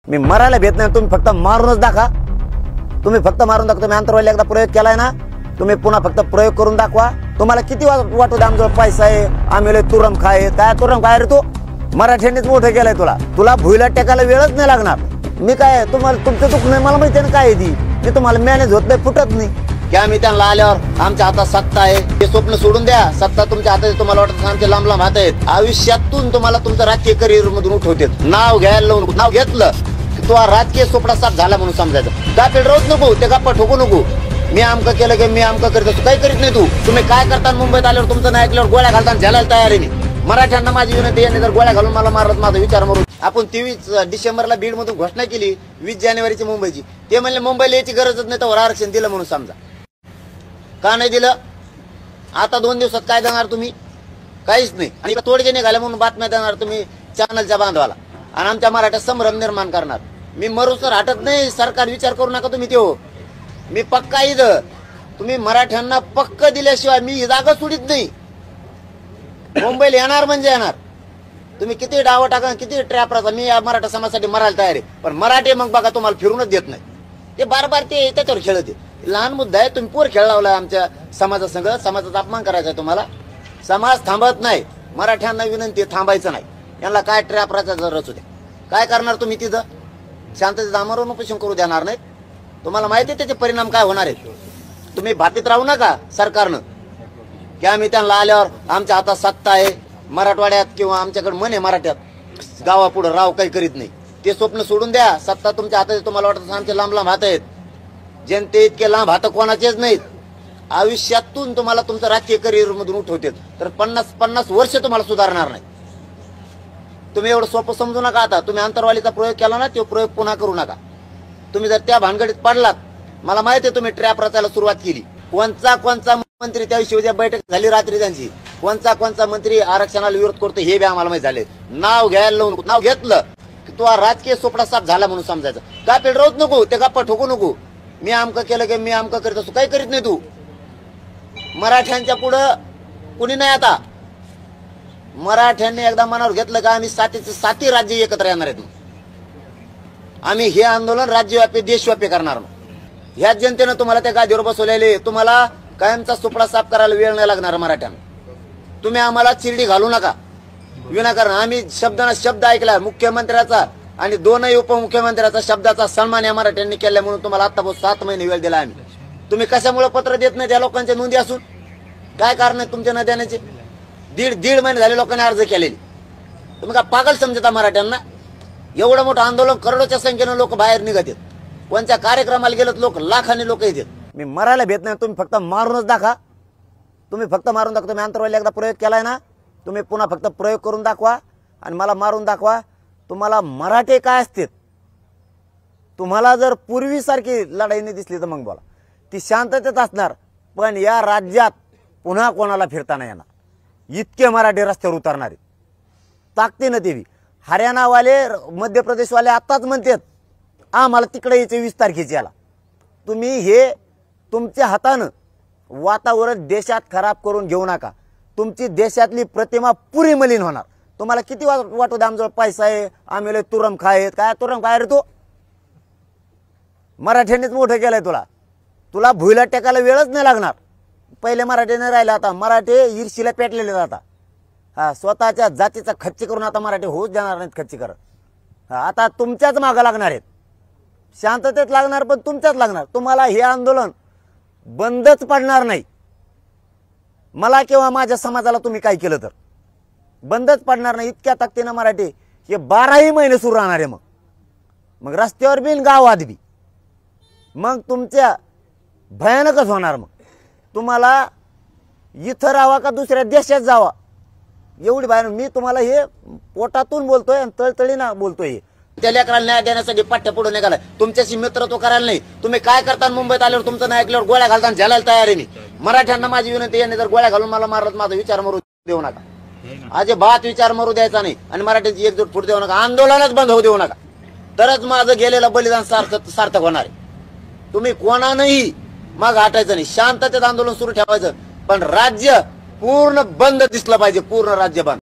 मी मरायला भेट नाही, तुम्ही फक्त मारूनच दाखवा. तुम्ही फक्त मारून दाखवा. तुम्ही अंतरवाली एकदा प्रयोग केलाय ना, तुम्ही पुन्हा फक्त प्रयोग करून दाखवा. तुम्हाला किती वाटू द्या आमजवळ पैसा आहे, आम्ही लय तुरम खाय. काय तुरम खाय रे तू? मराठ्यांनीच मोठं केलंय तुला भुईला टेकायला वेळच नाही लागणार. मी काय तुम्हाला तुमचं दुःख नाही मला माहिती आहे काय ती. मी तुम्हाला मॅनेज होत नाही, फुटत नाही की आम्ही त्यांना आल्यावर आमच्या हातात सत्ता आहे. हे स्वप्न सोडून द्या. सत्ता तुमच्या हातात आहे. तुम्हाला वाटतं आमचे लांब लांब हात आहेत. आयुष्यातून तुम्हाला तुमचं राजकीय करिअर मधून उठवतात. नाव घ्यायला लावून नाव घेतलं की तो राजकीय स्वप्न साफ झाला म्हणून समजायचं. गापेल रोज नको, ते गप्पा ठोकू नको. मी आमकं केलं की मी आमकं करतो. तू काही करीत नाही. तुम्ही काय करता मुंबईत आल्यावर तुमचं नाही ऐकल्यावर गोळ्या घालताना झेलायला तयार आहे. मी मराठ्यांना माझी विनंती आहे, जर गोळ्या घालून मला मारत माझा विचार मारून. आपण 23 डिसेंबरला बीड मधून घोषणा केली 20 जानेवारीची मुंबईची. ते म्हणले मुंबईला याची गरजच नाही, तर आरक्षण दिलं म्हणून समजा. का नाही दिलं? आता 2 दिवसात काय देणार तुम्ही? काहीच नाही. आणि तोडगे निघाले म्हणून बातम्या देणार तुम्ही चॅनलच्या बांधवाला आणि आमच्या मराठ्यात संभ्रम निर्माण करणार. मी मरुसर हटत नाही. सरकार विचार करू नका तुम्ही. ते मी पक्का इथं. तुम्ही मराठ्यांना पक्क दिल्याशिवाय मी ही जागा सोडित नाही. मुंबईला येणार म्हणजे येणार. तुम्ही किती डावं टाका, किती ट्रॅप राहा, मी या मराठा समाजासाठी मरायला तयार आहे. पण मराठे मग बघा तुम्हाला फिरूनच देत नाही. ते बार ते त्याच्यावर खेळत. लहान मुद्दा आहे. तुम्ही पोर खेळ लावलाय आमच्या समाजासंग. समाजाचा अपमान करायचा आहे तुम्हाला. समाज थांबत नाही. मराठ्यांना विनंती थांबायचं नाही. यांना काय ट्रॅप राहायचा रचू द्या. काय करणार तुम्ही तिथं? शांततेचं आमरण उपोषण करू देणार नाहीत. तुम्हाला माहिती आहे त्याचे परिणाम काय होणार आहेत. तुम्ही भातीत राहू नका सरकारनं की आम्ही त्यांना आल्यावर आमच्या हातात सत्ता आहे. मराठवाड्यात किंवा आमच्याकडे मन आहे मराठ्यात, गावापुढे राव काही करीत नाही. ते स्वप्न सोडून द्या. सत्ता तुमच्या हातात. तुम्हाला वाटतं आमचे लांब लांब हात आहेत. जनते इतके लांब हात कोणाचेच नाहीत. आयुष्यातून तुम्हाला तुमचं राजकीय करिअर मधून उठवतात तर 50 वर्ष तुम्हाला सुधारणार नाही. तुम्ही एवढं सोपं समजू नका. आता तुम्ही अंतरवालीचा प्रयोग केला ना, तो प्रयोग पुन्हा करू नका. तुम्ही जर त्या भानगडीत पडलात, मला माहिती आहे तुम्ही ट्रॅप रचायला सुरुवात केली. कोणचा मंत्री त्याविषयी उद्या बैठक झाली रात्री त्यांची. कोणचा मंत्री आरक्षणाला विरोध करतो हे बी आम्हाला माहिती झाले. नाव घ्यायला लावून नाव घेतलं की तो राजकीय स्वप्न साफ झाला म्हणून समजायचं. गापेल रोज नको, ते गप्पा ठोकू नको. मी आमकं केलं की मी आमकं करत असतो. काही करीत नाही. मराठ्यांच्या पुढं कुणी नाही. आता मराठ्यांनी एकदा मनावर घेतलं का आम्ही 7 राज्य एकत्र येणार आहेत. आम्ही हे आंदोलन राज्यव्यापी देशव्यापी करणार. ह्या जनतेनं तुम्हाला त्या गादीवर बसवलेले. तुम्हाला कायमचा सुपडा साफ करायला वेळ नाही लागणार मराठ्यांना. तुम्ही आम्हाला चिरडी घालू नका विनाकारण. आम्ही शब्दांना शब्द ऐकला मुख्यमंत्र्याचा आणि 2 उपमुख्यमंत्र्याचा शब्दाचा सन्मान या मराठ्यांनी केला म्हणून तुम्हाला आतापासून 7 महिने वेळ दिला आम्ही. तुम्ही कशामुळे पत्र देत नाही त्या लोकांच्या नोंदी असून? काय कारण आहे तुमच्या न देण्याचे? दीड महिने झाले लोकांनी अर्ज केलेले. तुम्ही का पागल समजता मराठ्यांना? एवढं मोठं आंदोलन करोडोच्या संख्येनं लोक बाहेर निघतात. कोणत्या कार्यक्रमाला गेलं लोक लाखांनी लोक येतात. मी मरायला भेट नाही, तुम्ही फक्त मारूनच दाखवा. तुम्ही फक्त मारून दाखवा. तुम्ही अंतरवाली एकदा प्रयोग केलाय ना, तुम्ही पुन्हा फक्त प्रयोग करून दाखवा आणि मला मारून दाखवा. तुम्हाला मराठे काय असते. तुम्हाला जर पूर्वीसारखी लढाई नाही दिसली तर मग बोला. ती शांततेत असणार. पण या राज्यात पुन्हा कोणाला फिरता नाही येणार. इतके मराठे रस्त्यावर उतरणारे ताकदीनं देवी. हरियाणावाले मध्य प्रदेशवाले आताच म्हणतात आम्हाला तिकडे यायचे 20 तारखेची याला. तुम्ही हे तुमच्या हातानं वातावरण देशात खराब करून घेऊ नका. तुमची देशातली प्रतिमा पुरी मलिन होणार. तुम्हाला किती वाटू द्या आमजवळ पैसा आहे, आम्ही लय तुरम खाय. काय तुरम खाय रे तू? मराठ्यांनीच मोठं केलंय तुला भुईला टेकायला वेळच नाही लागणार. पहिले मराठे नाही राहिले. आता मराठे ईर्षीला पेटलेले जातात. स्वतःच्या जातीचा खच्ची करून आता मराठे होऊच देणार नाहीत खच्ची करत. आता तुमच्याच मागं लागणार आहेत. शांततेत लागणार पण तुमच्याच लागणार. तुम्हाला हे आंदोलन बंदच पडणार नाही. मला किंवा माझ्या समाजाला तुम्ही काय केलं तर बंदच पडणार नाही. इतक्या ताकदीनं मराठी हे 12ही महिने सुरू राहणार आहे. मग रस्त्यावर बी गावात बी मग तुमच्या भयानकच होणार. मग तुम्हाला इथं राहावा का दुसऱ्या देशात जावा एवढी भयानक. मी तुम्हाला हे पोटातून बोलतोय आणि तळतळीनं बोलतोय. त्या लेकराला न्याय देण्यासाठी पाठ्य पुढे निघालाय. तुमच्याशी मित्रत्व करायला नाही. तुम्ही काय करता मुंबईत आल्यावर तुमचं नाही ऐकल्यावर गोळ्या घालताना झेलायला तयार आहे. मी मराठ्यांना माझी विनंती आहे, जर गोळ्या घालून मला मारत माझा विचार मरू देऊ नका. अजिबात विचार मरू द्यायचा नाही आणि मराठ्यांची एकजूट फूट देऊ नका. आंदोलनच बंद होऊ देऊ नका. तरच माझं गेलेलं बलिदान सार्थक होणार आहे. तुम्ही कोणानंही मग हटायचं नाही. शांततेत आंदोलन सुरू ठेवायचं. पण राज्य पूर्ण बंद दिसलं पाहिजे. पूर्ण राज्य बंद.